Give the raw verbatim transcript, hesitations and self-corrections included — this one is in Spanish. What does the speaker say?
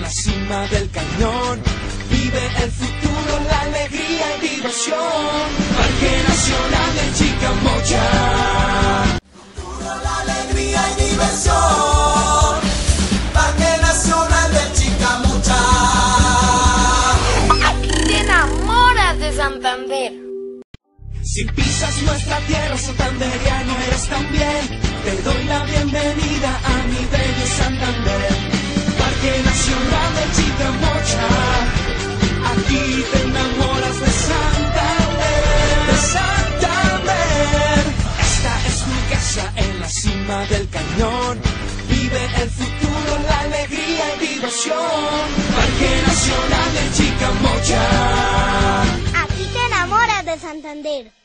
la cima del cañón vive el futuro, la alegría y diversión. Parque Nacional de Chicamocha. Futuro, la alegría y diversión. Parque Nacional de Chicamocha. Aquí te enamoras de Santander. Si pisas nuestra tierra santanderiano eres también. Te doy la bienvenida a mi bello Santander. Parque Nacional de Chicamocha. Aquí te enamoras de Santander, de Santander. Esta es mi casa en la cima del cañón. Vive el futuro, la alegría y diversión. Parque Nacional de Chicamocha. Aquí te enamoras de Santander.